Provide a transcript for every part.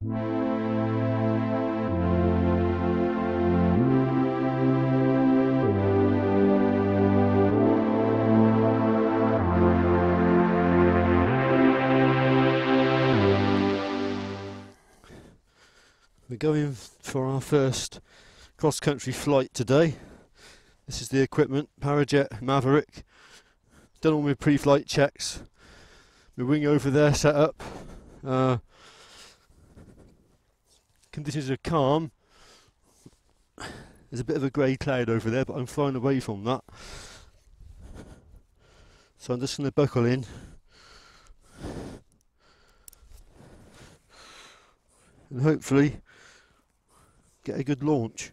We're going for our first cross-country flight today. This is the equipment, Parajet Maverick. Done all my pre-flight checks. My wing over there set up. Conditions are calm. There's a bit of a grey cloud over there, but I'm flying away from that. So I'm just going to buckle in. And hopefully get a good launch.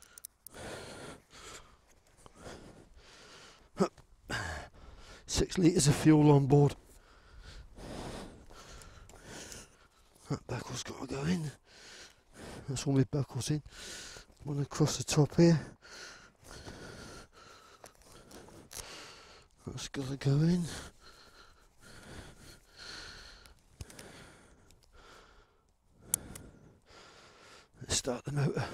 6 litres of fuel on board. That buckle's got to go in. That's all my buckles in. One across the top here. That's got to go in. Let's start the motor.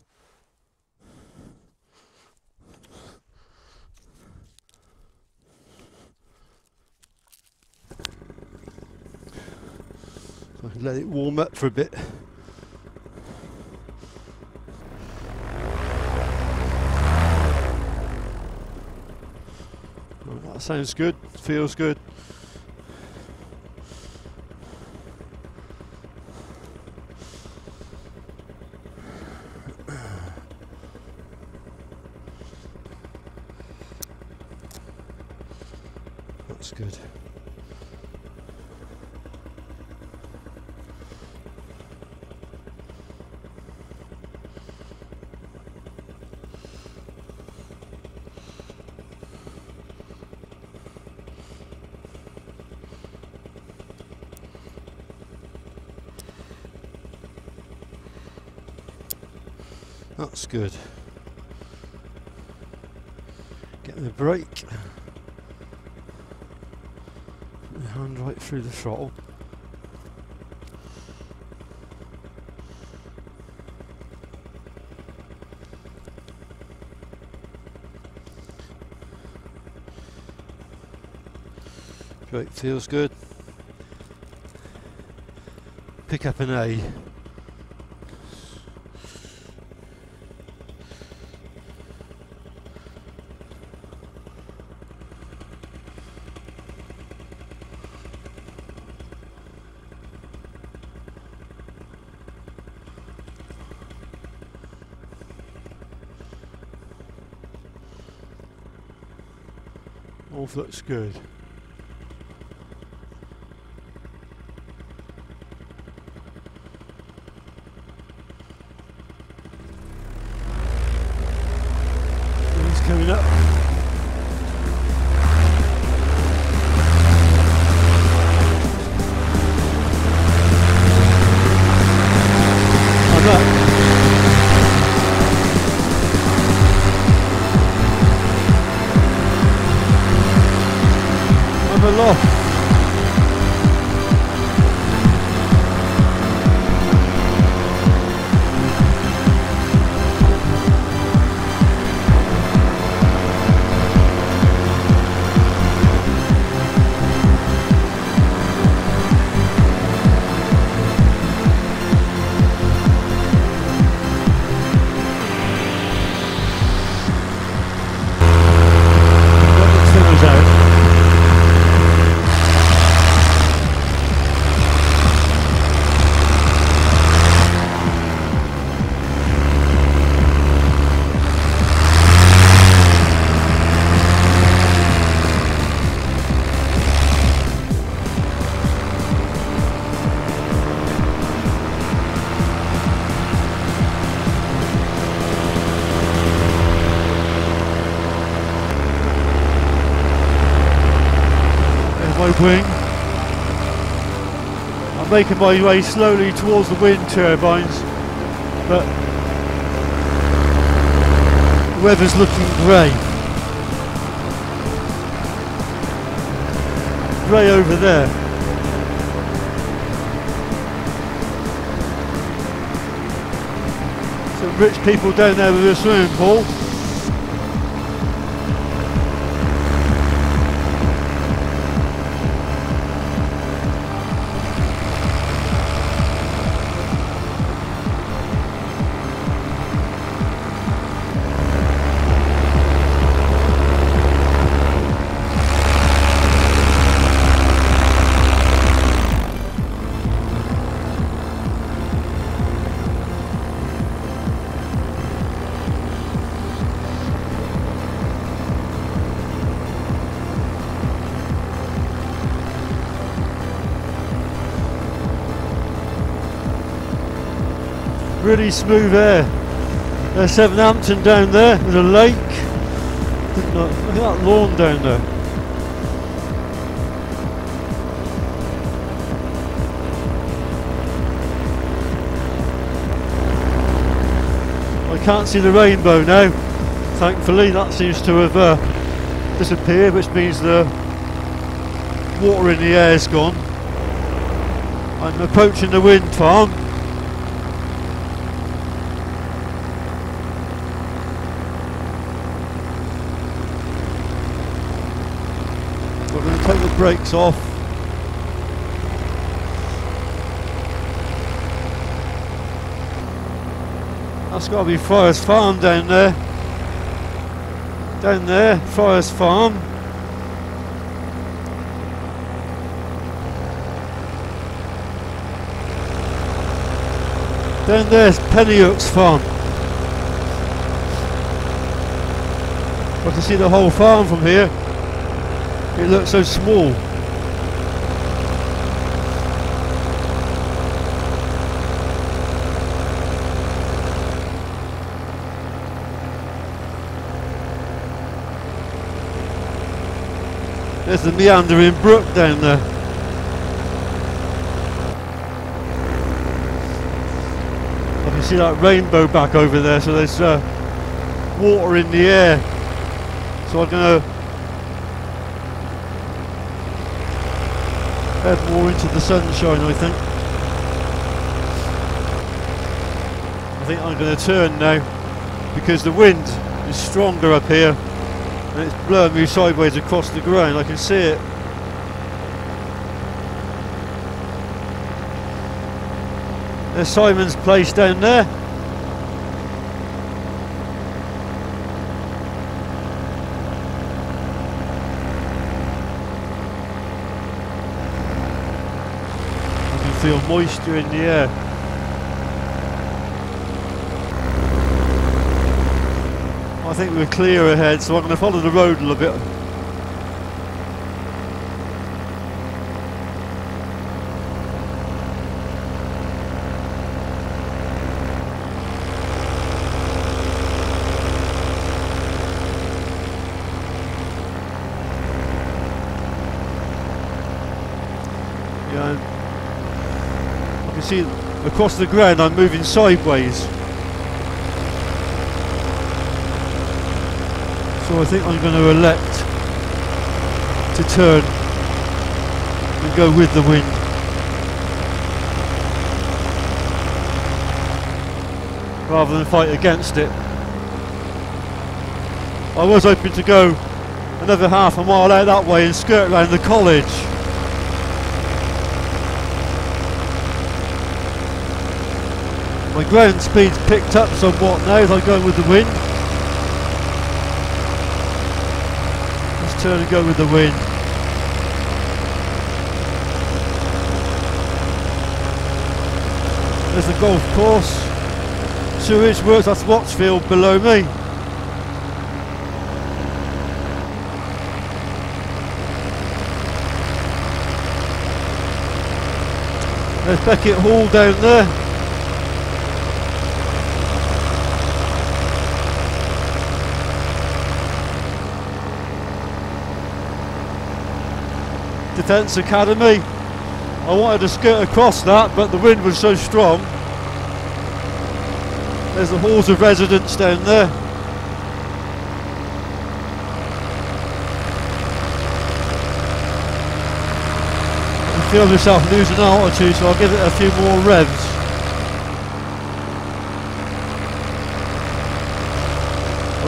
I can let it warm up for a bit. Right, that sounds good, feels good. That's good. That's good. Get the brake. Put the hand right through the throttle. Brake feels good. Pick up an A. All looks good. Wind's coming up. I'm up. Aloft. My wing. I'm making my way slowly towards the wind turbines, but the weather's looking grey. Grey over there. Some rich people down there with a swimming pool. Really smooth air. There's Southampton down there with a lake. Look at that lawn down there. I can't see the rainbow now. Thankfully, that seems to have disappeared, which means the water in the air is gone. I'm approaching the wind farm. We're going to take the brakes off. That's got to be Friars Farm down there. Down there, Friars Farm. Down there's Pennyhooks Farm. I can see the whole farm from here. It looks so small. There's the meandering brook down there. I can see that rainbow back over there, so there's water in the air. So I'm going to head more into the sunshine, I think. I think I'm going to turn now because the wind is stronger up here and it's blowing me sideways across the ground. I can see it. There's Simon's place down there. Feel moisture in the air. I think we're clear ahead, so I'm going to follow the road a little bit. Yeah. You see across the ground I'm moving sideways, so I think I'm going to elect to turn and go with the wind. Rather than fight against it. I was hoping to go another half a mile out that way and skirt around the college. My ground speed's picked up somewhat now as I go with the wind. Let's turn and go with the wind. There's the golf course. Sewage works, that's Wattsfield below me. There's Beckett Hall down there. Defence Academy. I wanted to skirt across that, but the wind was so strong. There's the halls of residence down there. I feel myself losing altitude, so I'll give it a few more revs.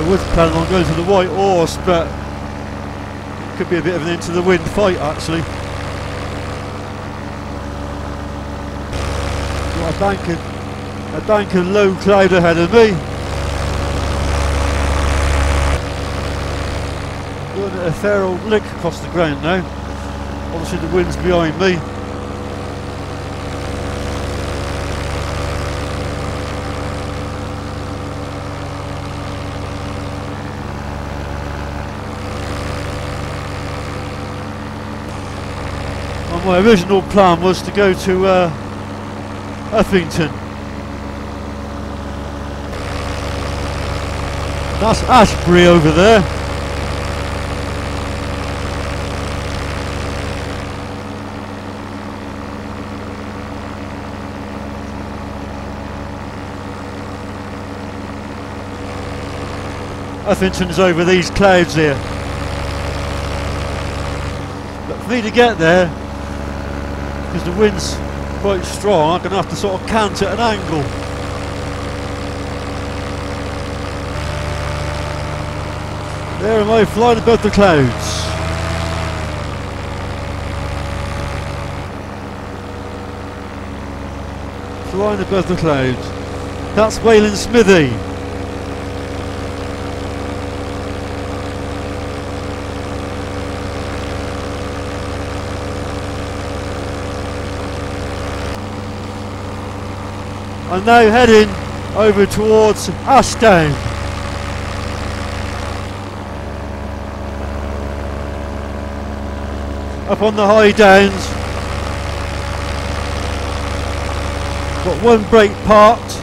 I was planning on going to the White Horse, but it could be a bit of an into the wind fight actually. Got a bank of low cloud ahead of me. Going at a fair old lick across the ground now. Obviously the wind's behind me. And my original plan was to go to Uffington. That's Ashbury over there. Uffington's over these clouds here. But for me to get there, because the wind's quite strong, I'm going to have to sort of cant at an angle. There am I flying above the clouds. Flying above the clouds. That's Wayland Smithy. I'm now heading over towards Ashdown. Up on the high downs. Got one brake parked.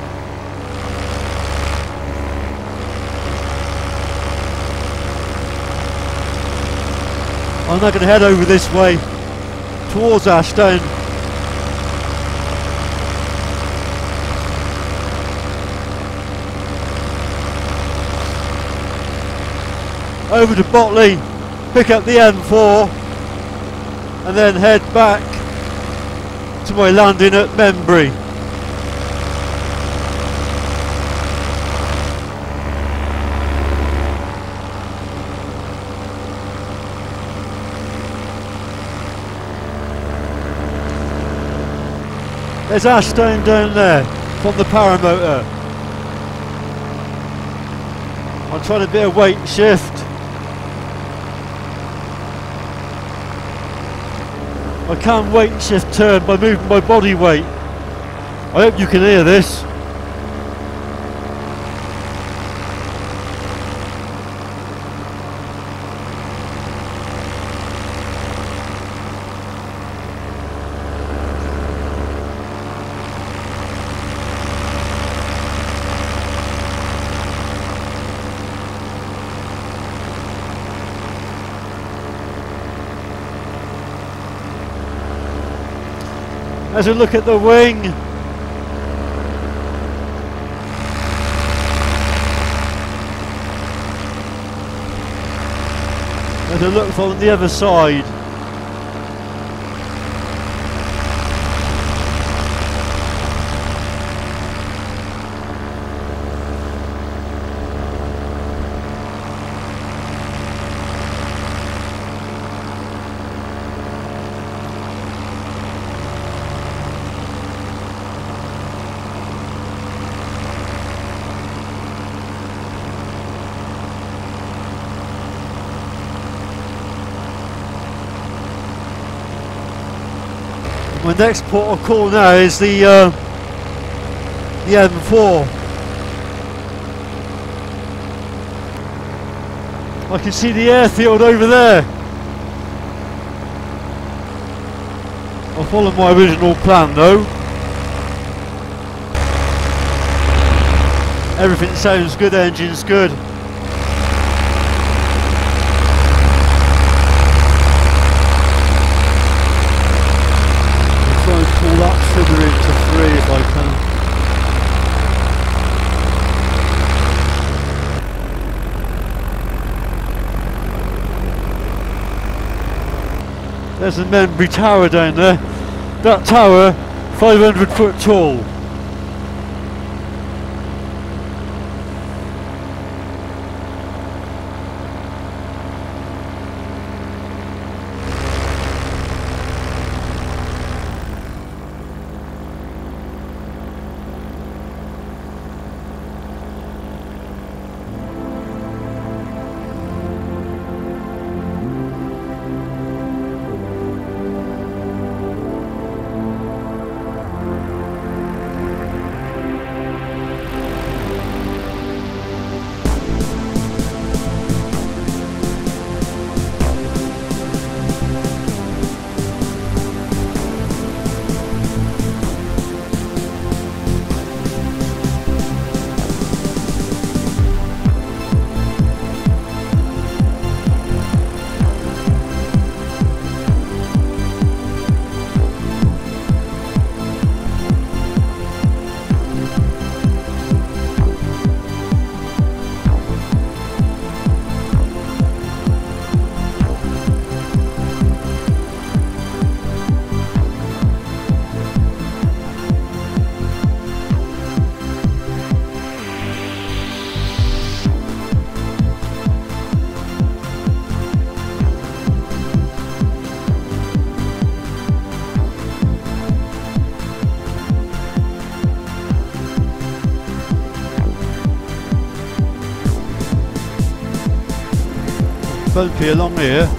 I'm now going to head over this way towards Ashdown. Over to Botley, pick up the M4 and then head back to my landing at Membury. There's Ashdown down there from the paramotor. I'm trying to be a weight shift. I can weight shift turn by moving my body weight. I hope you can hear this. As we look at the wing, as I look from the other side, my next port of call now is the M4. I can see the airfield over there. I'll follow my original plan though. Everything sounds good, engine's good. Pull that figure into 3 if I can. There's the Membury Tower down there. That tower, 500 foot tall. bumpy along here.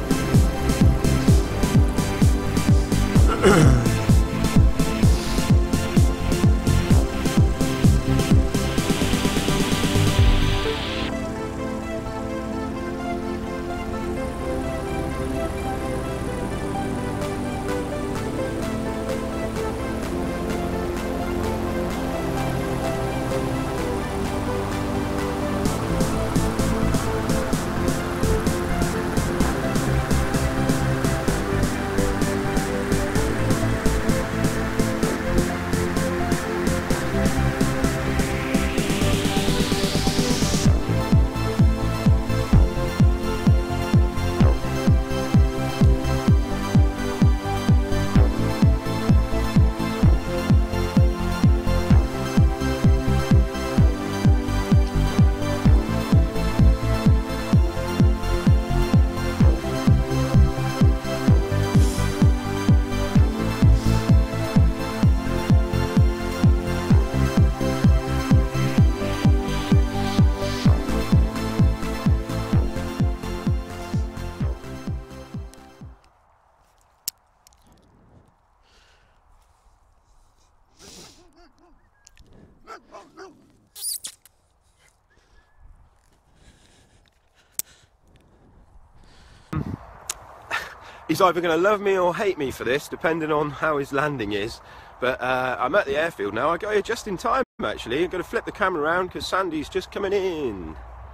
He's either going to love me or hate me for this, depending on how his landing is. But I'm at the airfield now. I got here just in time, actually. I'm going to flip the camera around because Sandy's just coming in.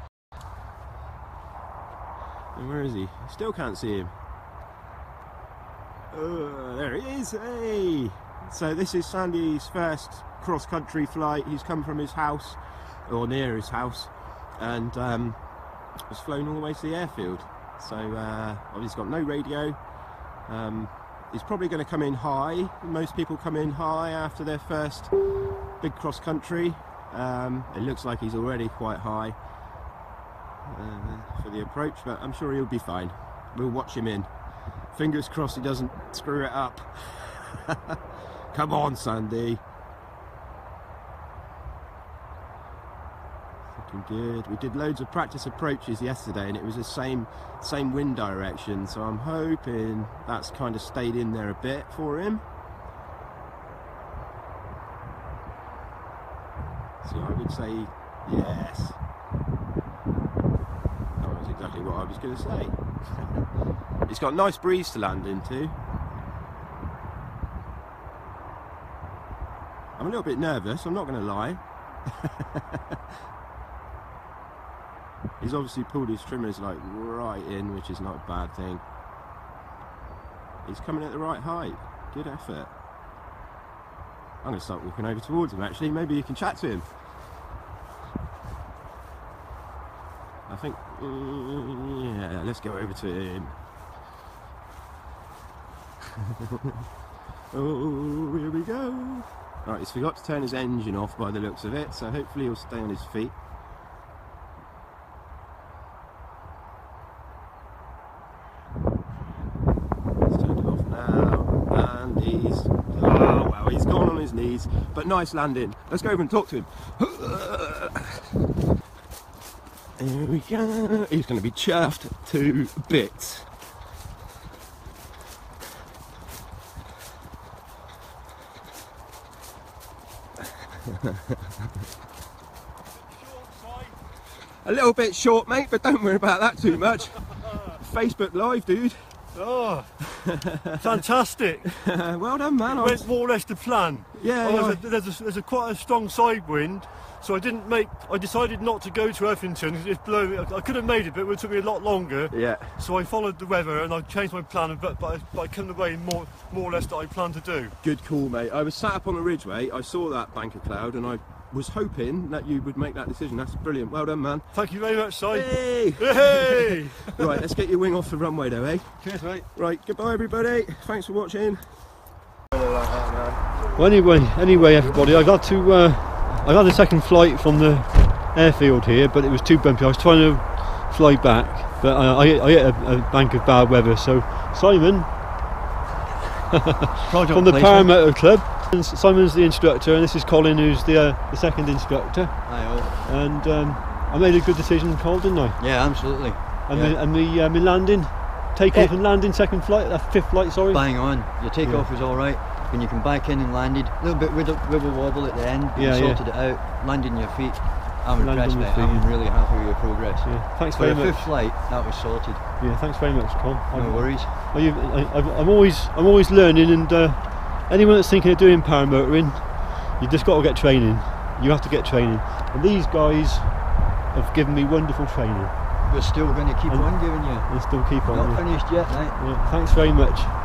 And where is he? Still can't see him. There he is. Hey! So this is Sandy's first cross-country flight. He's come from his house, or near his house, and was flown all the way to the airfield. So he's got no radio. He's probably going to come in high. Most people come in high after their first big cross country. It looks like he's already quite high for the approach, but I'm sure he'll be fine. We'll watch him in. Fingers crossed he doesn't screw it up. Come on, Sandy. Good. We did loads of practice approaches yesterday and it was the same wind direction, so I'm hoping that's kind of stayed in there a bit for him. So I would say yes. That was exactly what I was going to say. It's got a nice breeze to land into. I'm a little bit nervous, I'm not going to lie. He's obviously pulled his trimmers like right in, which is not a bad thing. He's coming at the right height. Good effort. I'm going to start walking over towards him actually. Maybe you can chat to him. I think, yeah, let's go over to him. Oh, here we go. Alright, he's forgot to turn his engine off by the looks of it, so hopefully he'll stay on his feet. Knees, but nice landing. Let's go over and talk to him. There we go. He's going to be chuffed to bits. A little bit short, mate, but don't worry about that too much. Facebook Live, dude. Oh, fantastic. Well done, man. It went more or less to plan. Yeah, there's quite a strong side wind, so I decided not to go to Uffington. It's blowing. I could have made it, but it would took me a lot longer. Yeah. So I followed the weather and I changed my plan, but I came away more or less that I planned to do. Good call, mate. I was sat up on the ridgeway, I saw that bank of cloud and I was hoping that you would make that decision. That's brilliant. Well done, man. Thank you very much, Si. Hey! Hey! Right, let's get your wing off the runway though, eh? Cheers, mate. Right, goodbye everybody. Thanks for watching. Well, anyway, everybody, I got the second flight from the airfield here, but it was too bumpy. I was trying to fly back, but I hit a bank of bad weather. So Simon from the Parramatta Club. Simon's the instructor, and this is Colin, who's the second instructor. Hi all. And I made a good decision, Colin, didn't I? Yeah, absolutely. And Yeah. my landing, takeoff and landing, second flight, fifth flight, sorry. Bang on. Your takeoff was all right. When you come back in and landed, a little bit wibble wobble at the end, but you sorted it out, landed on your feet. I'm impressed, mate. I'm really happy with your progress. Yeah, thanks For very a much. fifth flight, that was sorted. Yeah, thanks very much, Tom. No worries. I'm always learning, and anyone that's thinking of doing paramotoring, you just got to get training. You have to get training, and these guys have given me wonderful training. We're still going to keep on giving you. And still keep on. Not finished yet, mate. Yeah, thanks very much.